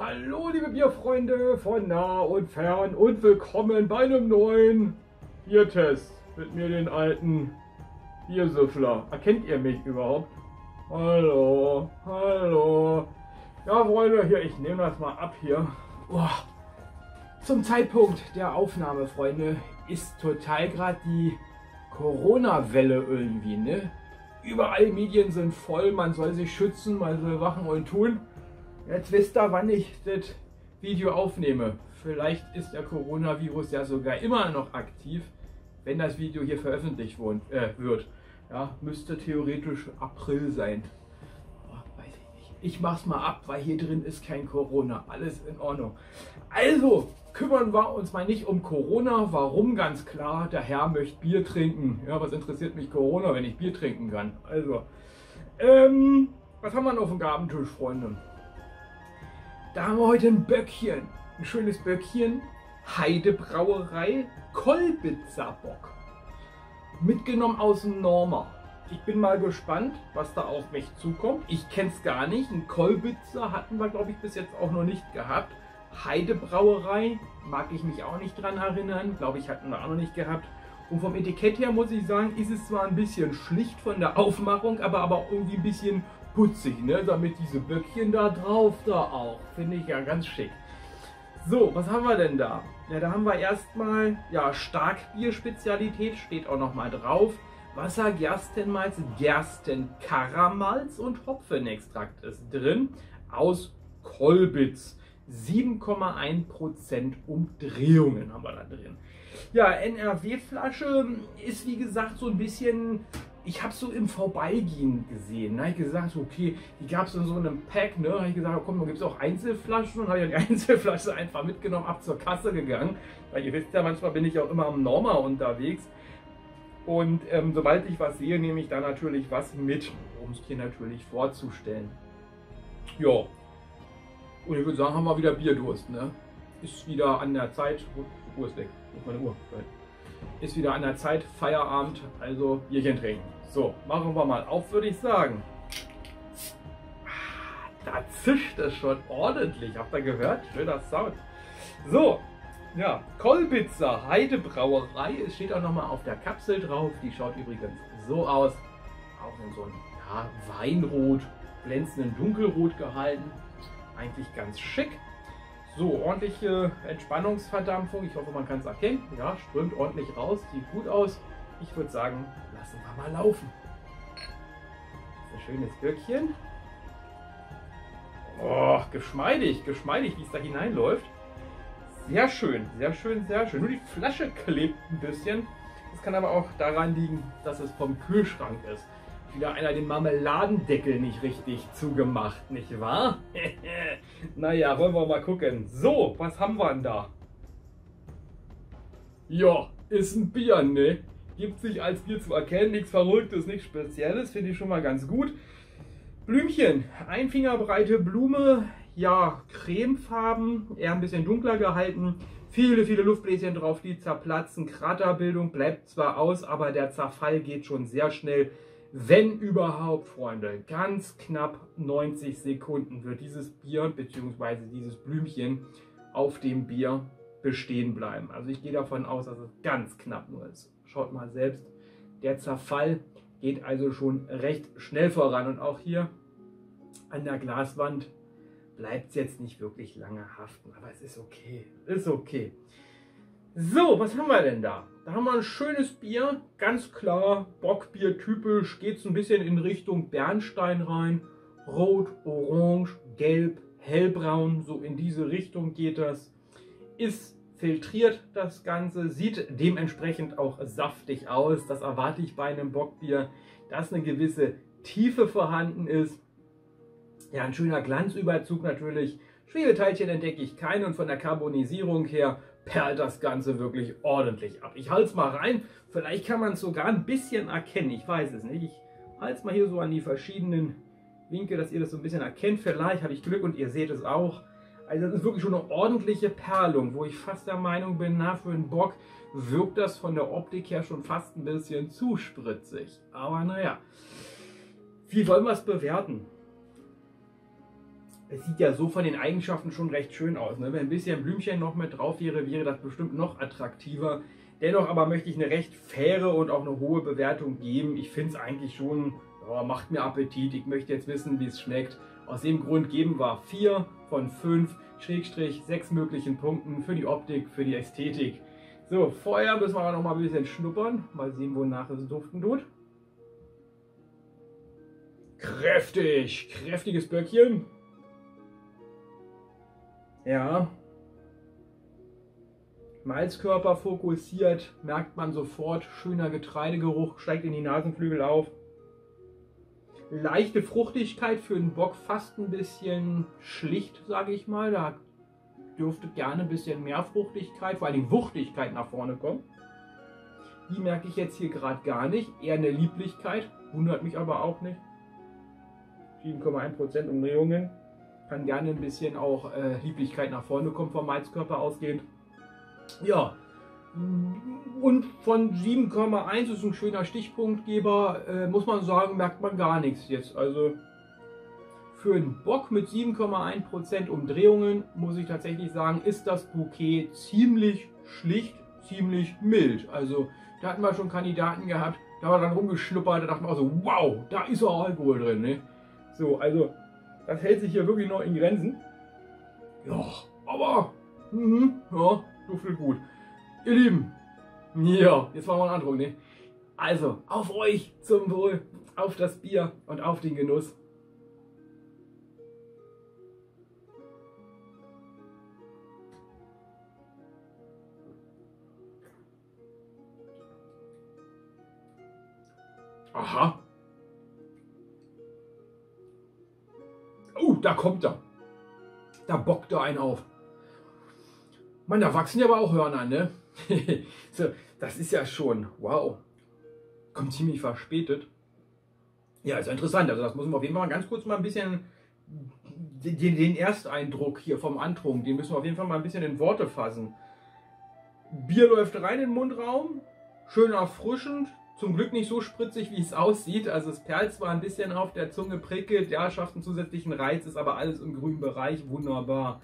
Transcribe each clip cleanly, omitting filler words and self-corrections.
Hallo liebe Bierfreunde von nah und fern und willkommen bei einem neuen Biertest mit mir, den alten Biersüffler. Erkennt ihr mich überhaupt? Hallo, hallo. Ja Freunde, hier, ich nehme das mal ab hier. Boah. Zum Zeitpunkt der Aufnahme, Freunde, ist total gerade die Corona-Welle irgendwie, ne? Überall Medien sind voll, man soll sich schützen, man soll wachen und tun. Jetzt wisst ihr, wann ich das Video aufnehme. Vielleicht ist der Coronavirus ja sogar immer noch aktiv, wenn das Video hier veröffentlicht wird. Ja, müsste theoretisch April sein. Oh, weiß ich nicht. Ich mach's mal ab, weil hier drin ist kein Corona. Alles in Ordnung. Also, kümmern wir uns mal nicht um Corona. Warum? Ganz klar, der Herr möchte Bier trinken. Ja, was interessiert mich Corona, wenn ich Bier trinken kann? Also, was haben wir noch auf dem Gabentisch, Freunde? Da haben wir heute ein Böckchen, ein schönes Böckchen, Heidebrauerei, Kolbitzer Bock, mitgenommen aus dem Norma. Ich bin mal gespannt, was da auf mich zukommt. Ich kenne es gar nicht, ein Kolbitzer hatten wir, glaube ich, bis jetzt auch noch nicht gehabt. Heidebrauerei, mag ich mich auch nicht dran erinnern, glaube ich, hatten wir auch noch nicht gehabt. Und vom Etikett her muss ich sagen, ist es zwar ein bisschen schlicht von der Aufmachung, aber irgendwie ein bisschen putzig, ne? Damit diese Böckchen da drauf da auch. Finde ich ja ganz schick. So, was haben wir denn da? Ja, da haben wir erstmal, ja, Starkbier-Spezialität, steht auch noch mal drauf. Wasser, Gerstenmalz, Gerstenkaramals und Hopfenextrakt ist drin. Aus Kolbitz. 7,1% Umdrehungen haben wir da drin. Ja, NRW-Flasche ist wie gesagt so ein bisschen, ich habe es so im Vorbeigehen gesehen. Da habe ich gesagt, okay, die gab es in so einem Pack, ne? Da habe ich gesagt, komm, da gibt es auch Einzelflaschen, und habe ich die Einzelflasche einfach mitgenommen, ab zur Kasse gegangen. Weil ihr wisst ja, manchmal bin ich auch immer am Norma unterwegs. Und sobald ich was sehe, nehme ich da natürlich was mit, um es hier natürlich vorzustellen. Ja. Und ich würde sagen, haben wir wieder Bierdurst, ne? Ist wieder an der Zeit. Die Uhr ist weg. Wo ist meine Uhr? Ist wieder an der Zeit. Feierabend, also Bierchen trinken. So, machen wir mal auf, würde ich sagen. Da zischt es schon ordentlich. Habt ihr gehört? Schöner Sound. So, ja, Kolbitzer Heidebrauerei. Es steht auch nochmal auf der Kapsel drauf. Die schaut übrigens so aus. Auch in so einem, ja, Weinrot, glänzenden Dunkelrot gehalten. Eigentlich ganz schick. So, ordentliche Entspannungsverdampfung. Ich hoffe, man kann es erkennen. Ja, strömt ordentlich raus. Sieht gut aus. Ich würde sagen, lassen wir mal laufen. Das ist ein schönes Böckchen. Oh, geschmeidig, geschmeidig, wie es da hineinläuft. Sehr schön, sehr schön, sehr schön. Nur die Flasche klebt ein bisschen. Das kann aber auch daran liegen, dass es vom Kühlschrank ist. Wieder einer den Marmeladendeckel nicht richtig zugemacht, nicht wahr? Naja, wollen wir mal gucken. So, was haben wir denn da? Ja, ist ein Bier, ne? Gibt sich als Bier zu erkennen, nichts Verrücktes, nichts Spezielles, finde ich schon mal ganz gut. Blümchen, Einfingerbreite Blume, ja, cremefarben, eher ein bisschen dunkler gehalten. Viele, viele Luftbläschen drauf, die zerplatzen. Kraterbildung bleibt zwar aus, aber der Zerfall geht schon sehr schnell. Wenn überhaupt, Freunde, ganz knapp 90 Sekunden wird dieses Bier bzw. dieses Blümchen auf dem Bier bestehen bleiben. Also ich gehe davon aus, dass es ganz knapp nur ist. Schaut mal selbst, der Zerfall geht also schon recht schnell voran. Und auch hier an der Glaswand bleibt es jetzt nicht wirklich lange haften. Aber es ist okay, ist okay. So, was haben wir denn da? Da haben wir ein schönes Bier, ganz klar, Bockbier typisch, geht es ein bisschen in Richtung Bernstein rein. Rot, Orange, Gelb, Hellbraun, so in diese Richtung geht das. Ist filtriert das Ganze, sieht dementsprechend auch saftig aus. Das erwarte ich bei einem Bockbier, dass eine gewisse Tiefe vorhanden ist. Ja, ein schöner Glanzüberzug natürlich. Schwebeteilchen entdecke ich keine und von der Karbonisierung her perlt das Ganze wirklich ordentlich ab. Ich halte es mal rein, vielleicht kann man es sogar ein bisschen erkennen, ich weiß es nicht. Ich halte es mal hier so an die verschiedenen Winkel, dass ihr das so ein bisschen erkennt. Vielleicht habe ich Glück und ihr seht es auch. Also das ist wirklich schon eine ordentliche Perlung, wo ich fast der Meinung bin, na, für einen Bock wirkt das von der Optik her schon fast ein bisschen zu spritzig. Aber naja, wie wollen wir es bewerten? Es sieht ja so von den Eigenschaften schon recht schön aus. Ne? Wenn ein bisschen Blümchen noch mit drauf wäre, wäre das bestimmt noch attraktiver. Dennoch aber möchte ich eine recht faire und auch eine hohe Bewertung geben. Ich finde es eigentlich schon, ja, macht mir Appetit. Ich möchte jetzt wissen, wie es schmeckt. Aus dem Grund geben wir 4 von 5, Schrägstrich 6 möglichen Punkten für die Optik, für die Ästhetik. So, vorher müssen wir noch mal ein bisschen schnuppern. Mal sehen, wonach es duften tut. Kräftig, kräftiges Böckchen. Ja. Malzkörper fokussiert, merkt man sofort. Schöner Getreidegeruch, steigt in die Nasenflügel auf. Leichte Fruchtigkeit für den Bock, fast ein bisschen schlicht, sage ich mal. Da dürfte gerne ein bisschen mehr Fruchtigkeit, vor allem Wuchtigkeit nach vorne kommen. Die merke ich jetzt hier gerade gar nicht. Eher eine Lieblichkeit, wundert mich aber auch nicht. 7,1% Umdrehungen. Kann gerne ein bisschen auch Lieblichkeit nach vorne kommen vom Malzkörper ausgehend. Ja, und von 7,1 ist ein schöner Stichpunktgeber, muss man sagen, merkt man gar nichts jetzt. Also für einen Bock mit 7,1% Umdrehungen, muss ich tatsächlich sagen, ist das Bouquet ziemlich schlicht, ziemlich mild. Also da hatten wir schon Kandidaten gehabt, da war dann rumgeschnuppert, da dachten wir auch so, wow, da ist auch Alkohol drin. Ne? So, also das hält sich hier wirklich noch in Grenzen. Ja, aber, ja, duftet gut. Ihr Lieben, ja, jetzt machen wir einen Andruck, ne? Also, auf euch zum Wohl, auf das Bier und auf den Genuss. Aha. Da kommt er. Da bockt er einen auf. Man, da wachsen ja aber auch Hörner, ne? So, das ist ja schon, wow. Kommt ziemlich verspätet. Ja, ist ja interessant. Also das müssen wir auf jeden Fall mal ganz kurz mal ein bisschen, den Ersteindruck hier vom Antrunk, den müssen wir auf jeden Fall mal ein bisschen in Worte fassen. Bier läuft rein in den Mundraum, schön erfrischend, zum Glück nicht so spritzig, wie es aussieht. Also es perlt zwar ein bisschen auf der Zunge, prickelt, ja, schafft einen zusätzlichen Reiz, ist aber alles im grünen Bereich, wunderbar.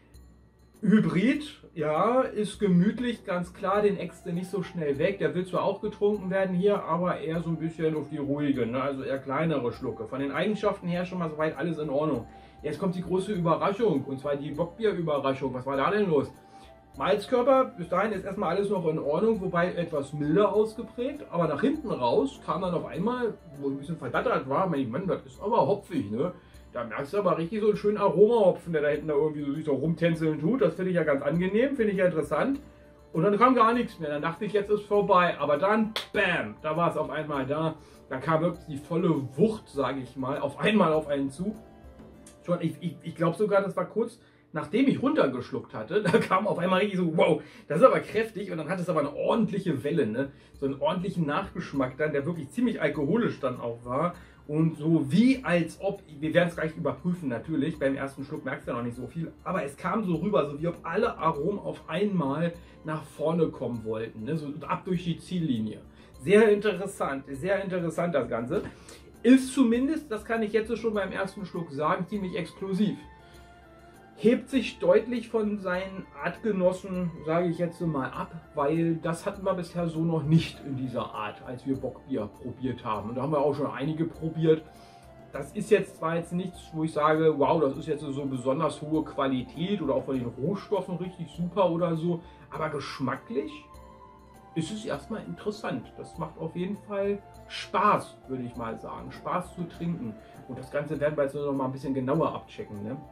Hybrid, ja, ist gemütlich, ganz klar, den äxt du nicht so schnell weg. Der will zwar auch getrunken werden hier, aber eher so ein bisschen auf die ruhige, ne? Also eher kleinere Schlucke. Von den Eigenschaften her schon mal soweit alles in Ordnung. Jetzt kommt die große Überraschung, und zwar die Bockbier-Überraschung. Was war da denn los? Malzkörper, bis dahin ist erstmal alles noch in Ordnung, wobei etwas milder ausgeprägt, aber nach hinten raus kam dann auf einmal, wo ein bisschen verdattert war, mein Mann, das ist aber hopfig, ne? Da merkst du aber richtig so einen schönen Aromahopfen, der da hinten da irgendwie so sich so rumtänzeln tut. Das finde ich ja ganz angenehm, finde ich ja interessant. Und dann kam gar nichts mehr. Dann dachte ich, jetzt ist vorbei. Aber dann, bam, da war es auf einmal da. Da kam wirklich die volle Wucht, sage ich mal, auf einmal auf einen zu. Schon, ich glaube sogar, das war kurz nachdem ich runtergeschluckt hatte. Da kam auf einmal richtig so, wow, das ist aber kräftig. Und dann hat es aber eine ordentliche Welle, ne? So einen ordentlichen Nachgeschmack dann, der wirklich ziemlich alkoholisch dann auch war. Und so wie als ob, wir werden es gleich überprüfen natürlich, beim ersten Schluck merkst du ja noch nicht so viel, aber es kam so rüber, so wie ob alle Aromen auf einmal nach vorne kommen wollten, ne? So ab durch die Ziellinie. Sehr interessant das Ganze. Ist zumindest, das kann ich jetzt schon beim ersten Schluck sagen, ziemlich exklusiv. Hebt sich deutlich von seinen Artgenossen, sage ich jetzt mal, ab, weil das hatten wir bisher so noch nicht in dieser Art, als wir Bockbier probiert haben. Und da haben wir auch schon einige probiert. Das ist jetzt zwar jetzt nichts, wo ich sage, wow, das ist jetzt so besonders hohe Qualität oder auch von den Rohstoffen richtig super oder so, aber geschmacklich ist es erstmal interessant. Das macht auf jeden Fall Spaß, würde ich mal sagen. Spaß zu trinken. Und das Ganze werden wir jetzt noch mal ein bisschen genauer abchecken, ne?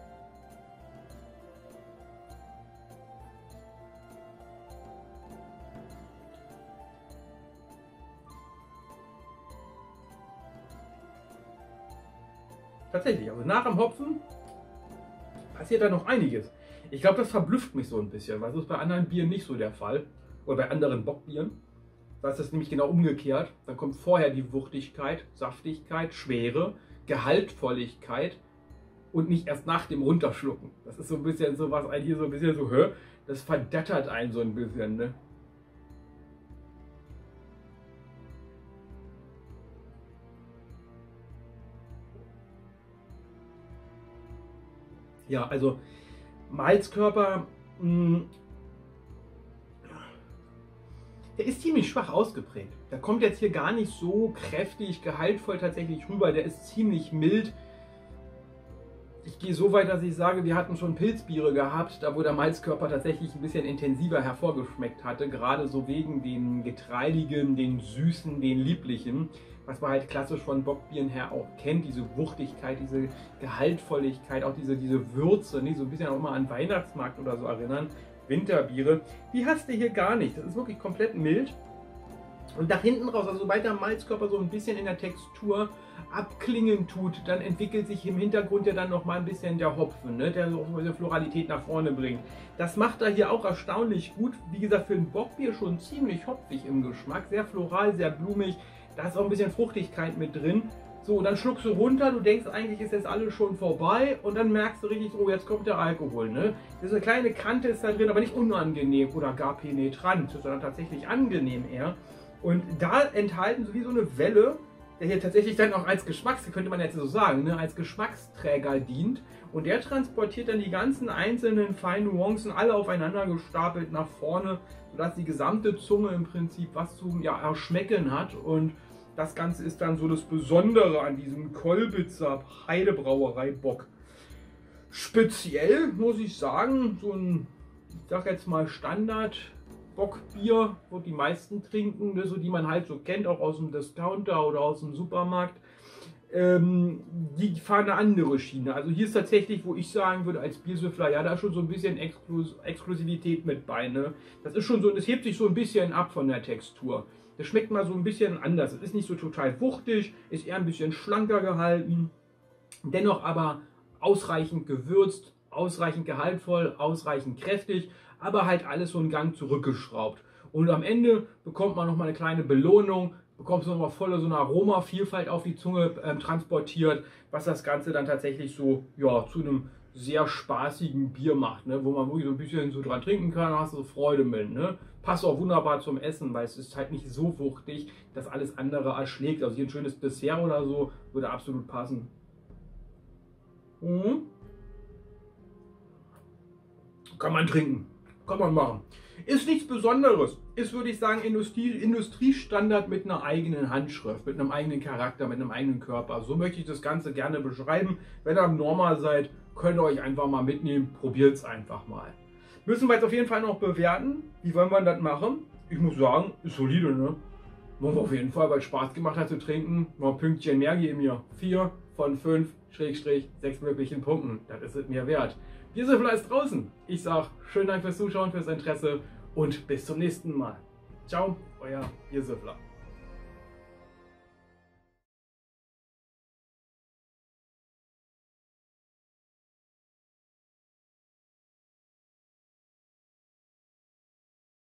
Tatsächlich, also nach dem Hopfen passiert da noch einiges. Ich glaube, das verblüfft mich so ein bisschen, weil das ist bei anderen Bieren nicht so der Fall. Oder bei anderen Bockbieren. Da ist das nämlich genau umgekehrt. Dann kommt vorher die Wuchtigkeit, Saftigkeit, Schwere, Gehaltvolligkeit und nicht erst nach dem Runterschlucken. Das ist so ein bisschen so was, hier so ein bisschen so, das verdattert einen so ein bisschen, ne? Ja, also Malzkörper, der ist ziemlich schwach ausgeprägt. Der kommt jetzt hier gar nicht so kräftig, gehaltvoll tatsächlich rüber. Der ist ziemlich mild. Ich gehe so weit, dass ich sage, wir hatten schon Pilzbiere gehabt, da wo der Malzkörper tatsächlich ein bisschen intensiver hervorgeschmeckt hatte. Gerade so wegen den Getreidigen, den Süßen, den Lieblichen. Was man halt klassisch von Bockbieren her auch kennt. Diese Wuchtigkeit, diese Gehaltvolligkeit, auch diese Würze, ne? So ein bisschen auch immer an Weihnachtsmarkt oder so erinnern. Winterbiere, die hast du hier gar nicht. Das ist wirklich komplett mild. Und nach hinten raus, also sobald der Malzkörper so ein bisschen in der Textur abklingen tut, dann entwickelt sich im Hintergrund ja dann nochmal ein bisschen der Hopfen, ne, der so diese Floralität nach vorne bringt. Das macht er hier auch erstaunlich gut. Wie gesagt, für ein Bockbier schon ziemlich hopfig im Geschmack. Sehr floral, sehr blumig. Da ist auch ein bisschen Fruchtigkeit mit drin. So, dann schluckst du runter, du denkst, eigentlich ist jetzt alles schon vorbei und dann merkst du richtig, oh, jetzt kommt der Alkohol. Ne? Diese kleine Kante ist da drin, aber nicht unangenehm oder gar penetrant, sondern tatsächlich angenehm eher. Und da enthalten so wie so eine Welle, der hier tatsächlich dann auch als könnte man jetzt so sagen, ne, als Geschmacksträger dient. Und der transportiert dann die ganzen einzelnen feinen Nuancen alle aufeinander gestapelt nach vorne, sodass die gesamte Zunge im Prinzip was zum Erschmecken hat. Und das Ganze ist dann so das Besondere an diesem Kolbitzer Heidebrauerei Bock. Speziell muss ich sagen, so ein, ich sag jetzt mal Standard Bockbier, wo die meisten trinken, ne, so die man halt so kennt, auch aus dem Discounter oder aus dem Supermarkt, die fahren eine andere Schiene. Also hier ist tatsächlich, wo ich sagen würde, als Biersüffler, ja, da ist schon so ein bisschen Exklusivität mit bei. Ne? Das ist schon so, das hebt sich so ein bisschen ab von der Textur. Das schmeckt mal so ein bisschen anders. Es ist nicht so total wuchtig, ist eher ein bisschen schlanker gehalten, dennoch aber ausreichend gewürzt, ausreichend gehaltvoll, ausreichend kräftig, aber halt alles so einen Gang zurückgeschraubt. Und am Ende bekommt man nochmal eine kleine Belohnung, bekommst du nochmal voll so eine Aromavielfalt auf die Zunge transportiert, was das Ganze dann tatsächlich so, ja, zu einem sehr spaßigen Bier macht, ne? Wo man wirklich so ein bisschen so dran trinken kann, da hast du so Freude mit. Ne? Passt auch wunderbar zum Essen, weil es ist halt nicht so wuchtig, dass alles andere erschlägt. Also hier ein schönes Dessert oder so würde absolut passen. Kann man trinken, kann man machen. Ist nichts Besonderes. Ist, würde ich sagen, Industriestandard mit einer eigenen Handschrift, mit einem eigenen Charakter, mit einem eigenen Körper. So möchte ich das Ganze gerne beschreiben. Wenn ihr am Normal seid, könnt ihr euch einfach mal mitnehmen. Probiert es einfach mal. Müssen wir jetzt auf jeden Fall noch bewerten. Wie wollen wir das machen? Ich muss sagen, ist solide, ne? Muss auf jeden Fall, weil es Spaß gemacht hat zu trinken. Noch ein Pünktchen mehr geben mir. 4 von 5 6 möglichen Punkten. Das ist es mir wert. Biersüffler ist draußen. Ich sage schönen Dank fürs Zuschauen, fürs Interesse und bis zum nächsten Mal. Ciao, euer Biersüffler.